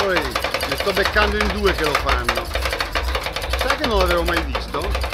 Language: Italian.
Eccoli, ne sto beccando in due che lo fanno. Sai che non l'avevo mai visto?